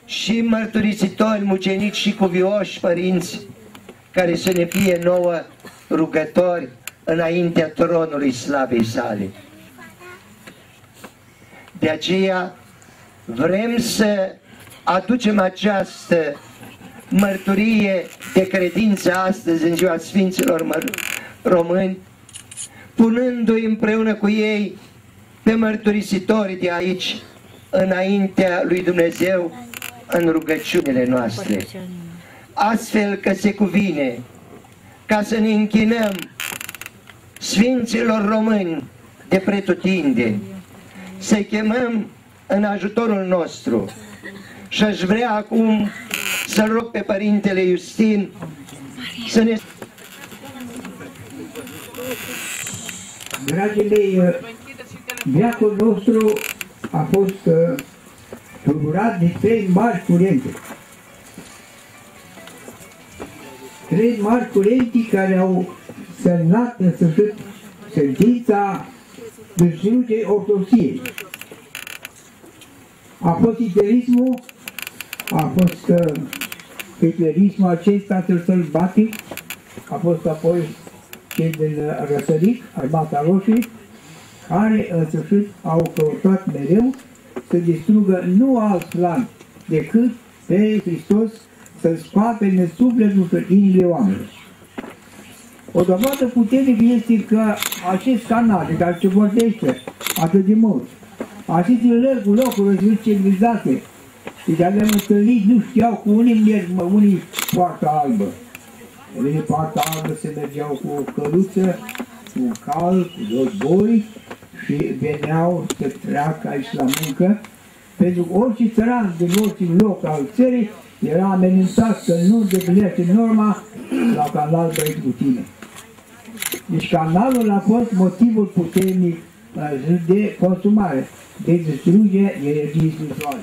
și mărturisitori, mucenici și cuvioși părinți, care să ne fie nouă rugători înaintea tronului slavei sale. De aceea vrem să aducem această mărturie de credință astăzi în ziua Sfinților Români, punându-i împreună cu ei pe mărturisitorii de aici înaintea lui Dumnezeu în rugăciunile noastre, astfel că se cuvine ca să ne închinăm Sfinților Români de pretutindeni, să-i chemăm în ajutorul nostru. Și aș vrea acum să-l rog pe Părintele Iustin să ne... Dragii mei, viacul nostru a fost tulburat de 3 mari curente. 3 mari curente care au semnat în sfârșit sentința distrugerii ortodoxiei. A fost hitlerismul, a fost hitlerismul acesta sălbatic, a fost apoi cei din răsărit, Armata Roșie, care în sfârșit au căutat mereu să distrugă nu alt plan decât pe Hristos, să-L spapene sufletul și inimile oamenilor. O dovadă puternică este că acest canal de care se vorbește atât de mult, aceste lărgul locuri răzvânt civilizate, și de le-am întâlnit, nu știau cu unii merg, unii poartă albă. Unii poartă albă se mergeau cu căluță, cu cal, cu 2 boi și veneau să treacă aici la muncă, pentru că orice țăran din orice loc al țării era amenințat să nu deplinește norma la canal de aici cu tine. Deci canalul a fost motivul puternic de consumare, de distrugere energiei spirituale.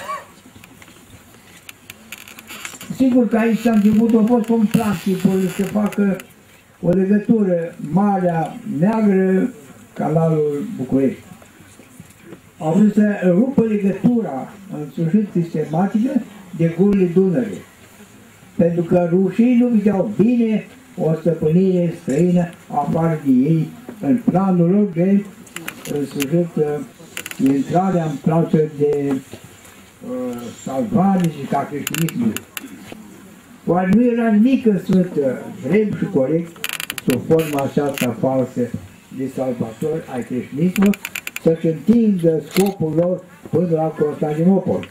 Sigur că aici s-a început, a fost un plan să facă o legătură Marea Neagră, canalul București. Au vrut să rupă legătura în sfârșit sistematică de gurile Dunării. Pentru că rușii nu vedeau bine o stăpânire străină afară de ei în planul lor de, în sfârșit, intrarea în plață de salvare și ca creștinismul. Oare nu era nimic în Sfânt drept și corect sub forma aceasta falsă de salvator ai creștinismului să-și întindă scopul lor până la Constantinopol?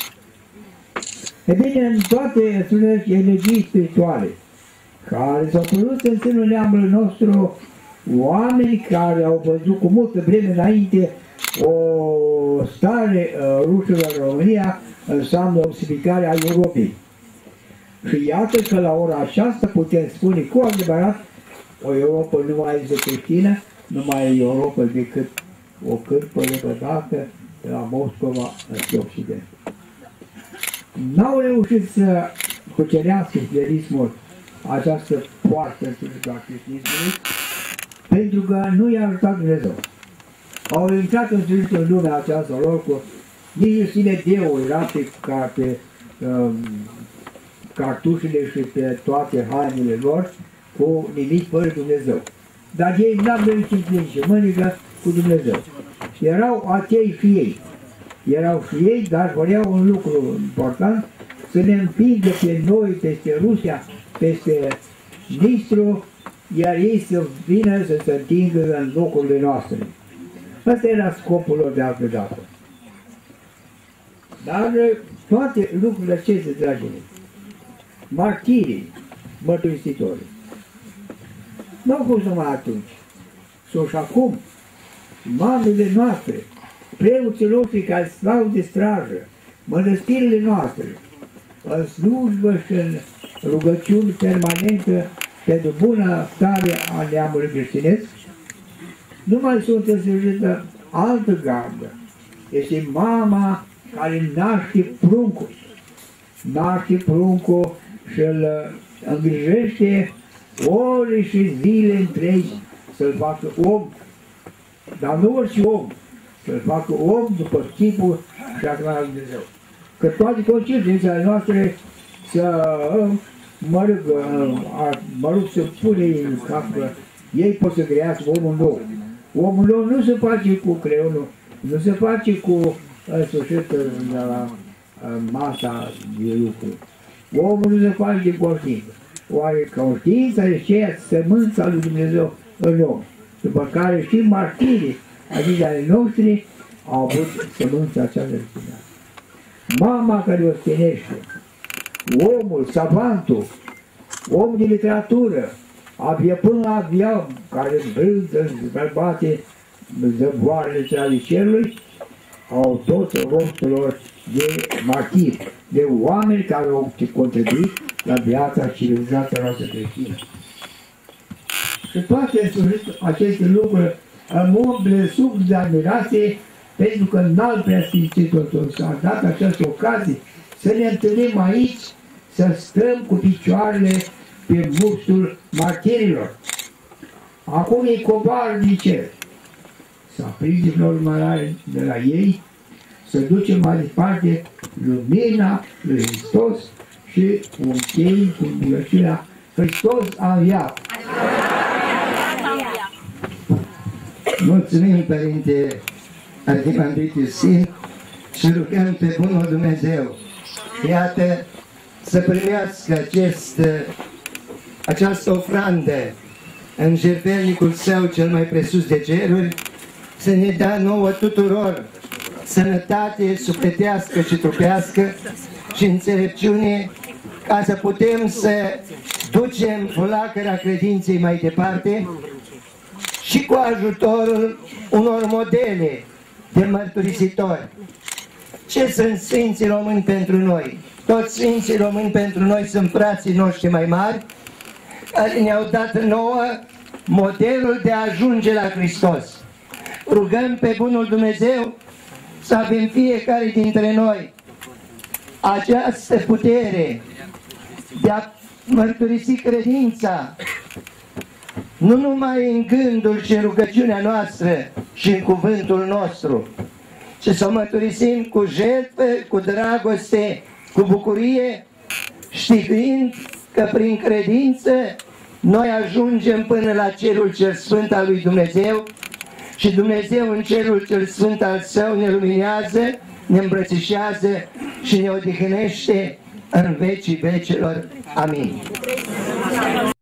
E bine, în toate energii spirituale care s-au produs în sânul neamului nostru, oameni care au văzut cu multă vreme înainte o stare rușilor în România înseamnă obsificarea a Europei. Și iată că la ora aceasta putem spune cu adevărat o Europa nu mai este creștină, nu mai e Europa decât o cârpă lepădată de la Moscova în Occident. N-au reușit să cucerească hitlerismul această poartă a creștinismului pentru că nu i-a ajutat Dumnezeu. Au intrat în sfârșit în lumea aceasta lor cu nici Sinedeu era pe cartușele și pe toate hainele lor cu nimic fără Dumnezeu. Dar ei n-au venit și mânică cu Dumnezeu. Erau atei și ei. Erau și ei, dar vreau un lucru important, să ne împingă pe noi, peste Rusia, peste Nistru, iar ei să vină să se întingă în locurile noastre. Asta era scopul lor de altă dată. Dar toate lucrurile acestea, dragii mei, martirii, mărturisitorii, nu au fost numai atunci, sunt și acum, mamele noastre, preoții noștri care stau de strajă, mănăstirile noastre, în slujbă și în rugăciuni permanentă pentru bună stare a neamului creștinesc, nu mai sunt în sfârșită altă gardă. Este mama care naște pruncul. Naște pruncul și îl îngrijește ore și zile întregi să-l facă om. Dar nu orice om, să-l facă om după chipul și asemănarea lui Dumnezeu. că toate conștiințele noastre să, mă rog, să pune în cap că ei pot să crească omul nou. Omul nou nu se face cu creionul, nu se face cu sfârșit la masa de lucru. Omul nu se face de conștiință. Oare conștiința este sămânța lui Dumnezeu în om, după care și martirii, adică ale noștri, au avut sămânța aceea de răspunderea. Mama care o stenește, omul, savantul, omul de literatură, abia până la aviam, care brânză, bate zăvoarele ale cerului, au toți rostul lor de martiri, de oameni care au contribuit la viața civilizației noastre creștină. Și toate aceste lucruri mă sub de admirație, pentru că n-al preasfințitul s-a dat această ocazie să ne întâlnim aici, să stăm cu picioarele pe bustul martirilor. Acum ei coboară din cer. Să aprindem normale de la ei, să ducem mai departe lumina lui Hristos și încheiem cu rugăciunea Hristos a înviat. Mulțumim, Părinte Arhimandrit Iustin, și rugăm pe Bunul Dumnezeu, iată, să primească această ofrandă în jertfelnicul Său cel mai presus de ceruri, să ne dea nouă tuturor sănătate sufletească și trupească și înțelepciune, ca să putem să ducem flacăra credinței mai departe și cu ajutorul unor modele de mărturisitori. Ce sunt Sfinții Români pentru noi? Toți Sfinții Români pentru noi sunt frații noștri mai mari, care ne-au dat nouă modelul de a ajunge la Hristos. Rugăm pe Bunul Dumnezeu să avem fiecare dintre noi această putere de a mărturisi credința, nu numai în gândul și în rugăciunea noastră și în cuvântul nostru, ci să o mărturisim cu jertfă, cu dragoste, cu bucurie, știind că prin credință noi ajungem până la cerul cel sfânt al lui Dumnezeu și Dumnezeu în cerul cel sfânt al Său ne luminează, ne îmbrățișează și ne odihnește în vecii vecilor. Amin.